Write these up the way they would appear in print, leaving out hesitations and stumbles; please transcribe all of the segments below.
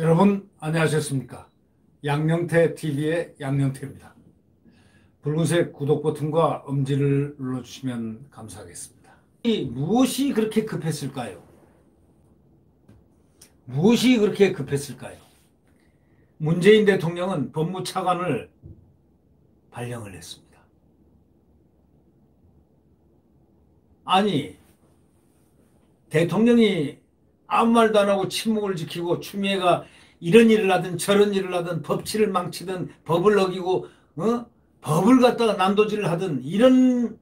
여러분 안녕하셨습니까? 양영태 TV의 양영태입니다. 붉은색 구독 버튼과 엄지를 눌러주시면 감사하겠습니다. 무엇이 그렇게 급했을까요? 무엇이 그렇게 급했을까요? 문재인 대통령은 법무차관을 발령을 했습니다. 아니, 대통령이 아무 말도 안 하고 침묵을 지키고 추미애가 이런 일을 하든 저런 일을 하든 법치를 망치든 법을 어기고 법을 갖다가 난도질을 하든 이런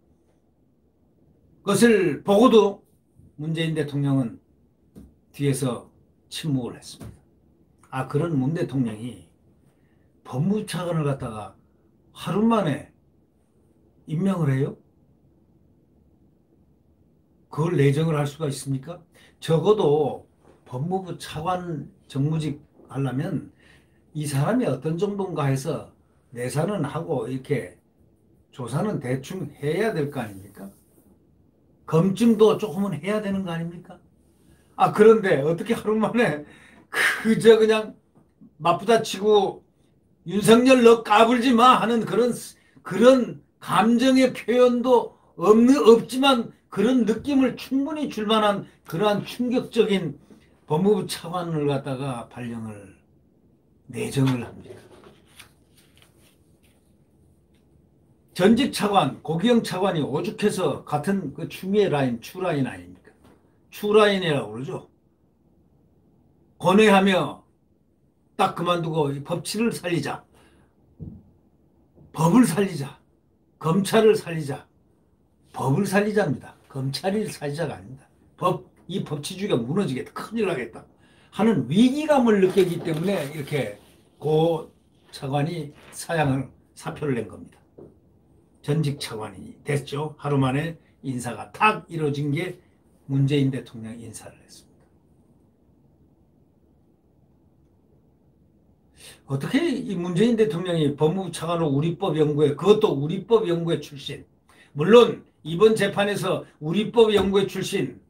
것을 보고도 문재인 대통령은 뒤에서 침묵을 했습니다. 그런 문 대통령이 법무차관을 갖다가 하루 만에 임명을 해요? 그걸 내정을 할 수가 있습니까? 적어도 법무부 차관 정무직 하려면 이 사람이 어떤 정도인가 해서 내사는 하고 이렇게 조사는 대충 해야 될 거 아닙니까? 검증도 조금은 해야 되는 거 아닙니까? 그런데 어떻게 하루 만에 그저 그냥 맞부다 치고 윤석열 너 까불지 마 하는 그런 감정의 표현도 없지만 그런 느낌을 충분히 줄 만한 그러한 충격적인 법무부 차관을 갖다가 내정을 합니다. 전직 차관, 고기영 차관이 오죽해서 같은 그 추미애 라인, 추라인 아닙니까? 추라인이라고 그러죠. 권해하며 딱 그만두고 법치를 살리자. 법을 살리자. 검찰을 살리자. 법을 살리자입니다. 검찰이 살리자가 아닙니다. 이 법치주의가 무너지겠다. 큰일 나겠다. 하는 위기감을 느끼기 때문에 이렇게 고 차관이 사표를 낸 겁니다. 전직 차관이 됐죠. 하루 만에 인사가 탁 이루어진 게 문재인 대통령 인사를 했습니다. 어떻게 이 문재인 대통령이 법무부 차관으로 우리법연구회, 그것도 우리법연구회 출신, 물론 이번 재판에서 우리법연구회 출신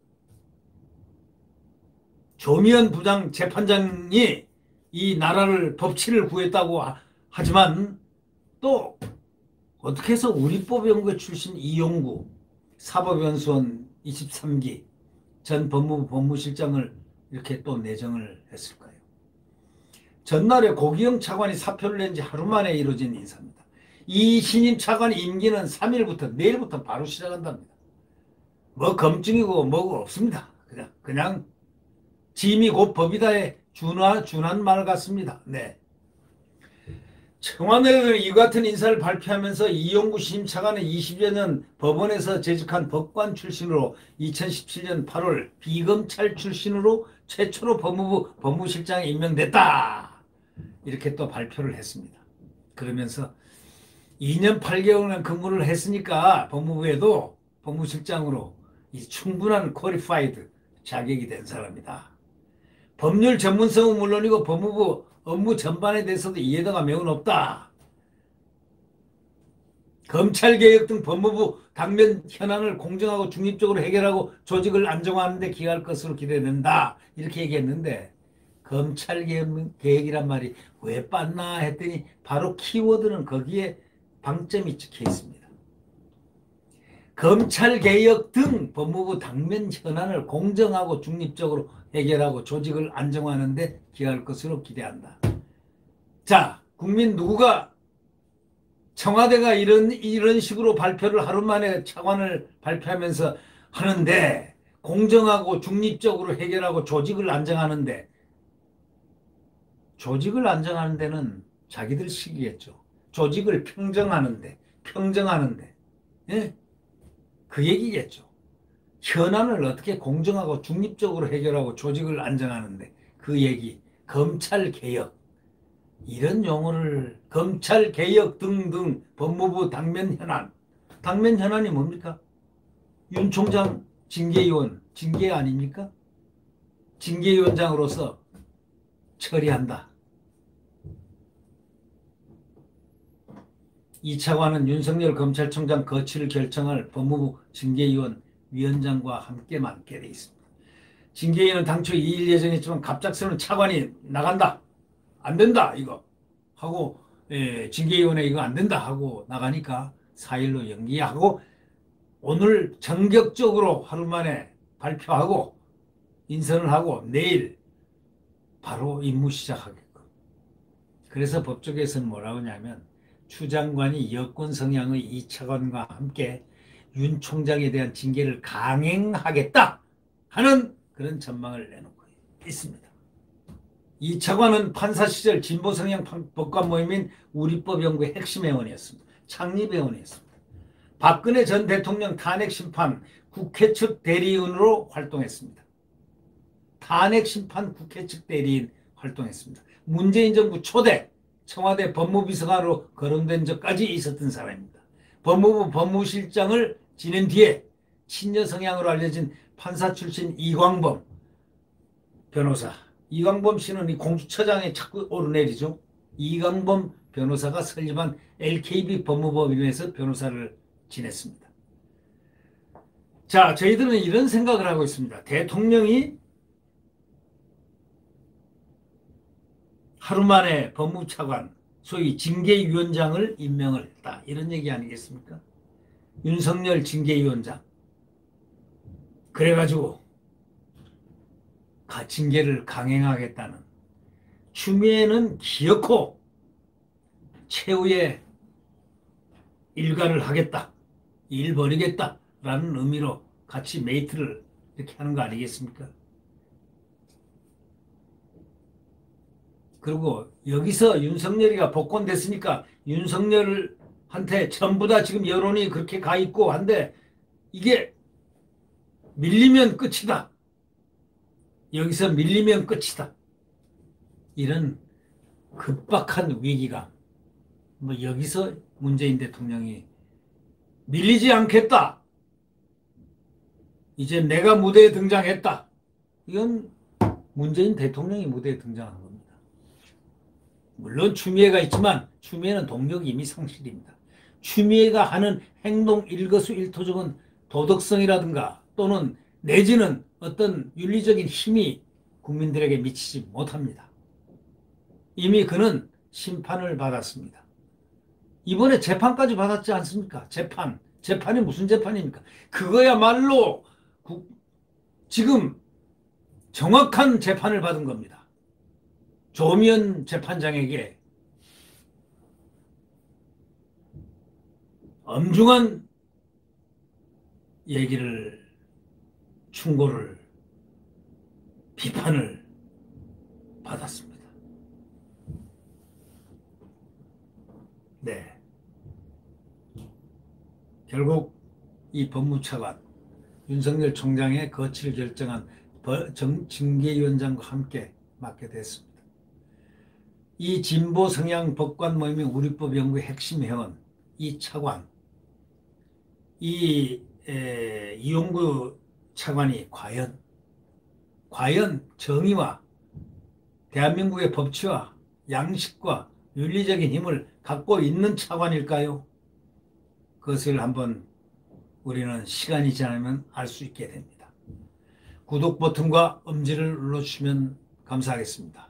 조미연 부장 재판장이 이 나라를 법치를 구했다고 하지만 또 어떻게 해서 우리법연구회 출신 이용구 사법연수원 23기 전 법무부 법무실장을 이렇게 또 내정을 했을까요? 전날에 고기영 차관이 사표를 낸 지 하루 만에 이루어진 인사입니다. 이 신임 차관 임기는 3일부터 내일부터 바로 시작한답니다. 뭐 검증이고 뭐고 없습니다. 그냥 짐이 곧 법이다에 준한 말 같습니다. 네. 청와대는 이 같은 인사를 발표하면서 이용구 신임 차관은 20여 년 법원에서 재직한 법관 출신으로 2017년 8월 비검찰 출신으로 최초로 법무부 법무실장에 임명됐다. 이렇게 또 발표를 했습니다. 그러면서 2년 8개월간 근무를 했으니까 법무부에도 법무실장으로 충분한 퀄리파이드 자격이 된 사람이다. 법률 전문성은 물론이고 법무부 업무 전반에 대해서도 이해도가 매우 높다. 검찰개혁 등 법무부 당면 현안을 공정하고 중립적으로 해결하고 조직을 안정화하는 데 기여할 것으로 기대된다. 이렇게 얘기했는데 검찰개혁이란 말이 왜 빤나 했더니 바로 키워드는 거기에 방점이 찍혀 있습니다. 검찰개혁 등 법무부 당면 현안을 공정하고 중립적으로 해결하고 조직을 안정화하는 데 기여할 것으로 기대한다. 자, 국민 누구가 청와대가 이런 식으로 발표를 하루 만에 차관을 발표하면서 하는데 공정하고 중립적으로 해결하고 조직을 안정하는 데는 자기들 시기겠죠. 조직을 평정하는데 예? 그 얘기겠죠. 현안을 어떻게 공정하고 중립적으로 해결하고 조직을 안정하는데 그 얘기, 검찰개혁 이런 용어를 검찰개혁 등등 법무부 당면 현안이 뭡니까? 윤 총장 징계위원 징계 아닙니까? 징계위원장으로서 처리한다. 이 차관은 윤석열 검찰총장 거취를 결정할 법무부 징계위원 위원장과 함께 맡게 돼 있습니다. 징계위는 당초 2일 예정했지만 갑작스러운 차관이 나간다. 안 된다 이거 하고 징계위원회 이거 안 된다 하고 나가니까 4일로 연기하고 오늘 전격적으로 하루 만에 발표하고 인선을 하고 내일 바로 임무 시작하게끔. 그래서 법조계에서는 뭐라고 하냐면 추 장관이 여권 성향의 이 차관과 함께 윤 총장에 대한 징계를 강행하겠다 하는 그런 전망을 내놓고 있습니다. 이 차관은 판사 시절 진보 성향 법관 모임인 우리법연구의 핵심 회원이었습니다. 창립 회원이었습니다. 박근혜 전 대통령 탄핵 심판 국회 측 대리인으로 활동했습니다. 탄핵 심판 국회 측 대리인 활동했습니다. 문재인 정부 초대 청와대 법무비서관으로 거론된 적까지 있었던 사람입니다. 법무부 법무실장을 지낸 뒤에 친여 성향으로 알려진 판사 출신 이광범 변호사. 이광범 씨는 이 공수처장에 자꾸 오르내리죠. 이광범 변호사가 설립한 LKB 법무법인에서 변호사를 지냈습니다. 자, 저희들은 이런 생각을 하고 있습니다. 대통령이 하루 만에 법무차관, 소위 징계위원장을 임명을 했다. 이런 얘기 아니겠습니까? 윤석열 징계위원장. 그래가지고 징계를 강행하겠다는 추미애는 기어코 최후의 일가를 하겠다. 일 벌이겠다라는 의미로 같이 메이트를 이렇게 하는 거 아니겠습니까? 그리고 여기서 윤석열이가 복권됐으니까 윤석열한테 전부 다 지금 여론이 그렇게 가 있고 한데 이게 밀리면 끝이다. 여기서 밀리면 끝이다. 이런 급박한 위기감. 뭐 여기서 문재인 대통령이 밀리지 않겠다. 이제 내가 무대에 등장했다. 이건 문재인 대통령이 무대에 등장한 겁니다. 물론 추미애가 있지만 추미애는 동력이 이미 상실입니다. 추미애가 하는 행동 일거수일투족은 도덕성이라든가 또는 내지는 어떤 윤리적인 힘이 국민들에게 미치지 못합니다. 이미 그는 심판을 받았습니다. 이번에 재판까지 받았지 않습니까? 재판이 무슨 재판입니까? 그거야말로 지금 정확한 재판을 받은 겁니다. 조미연 재판장에게 엄중한 얘기를 충고를 비판을 받았습니다. 네. 결국 이 법무차관 윤석열 총장의 거취를 결정한 징계위원장과 함께 맡게 됐습니다. 이 진보 성향 법관 모임의 우리법 연구의 핵심 회원, 이 차관, 이용구 차관이 과연 정의와 대한민국의 법치와 양식과 윤리적인 힘을 갖고 있는 차관일까요? 그것을 한번 우리는 시간이 지나면 알 수 있게 됩니다. 구독 버튼과 엄지를 눌러주시면 감사하겠습니다.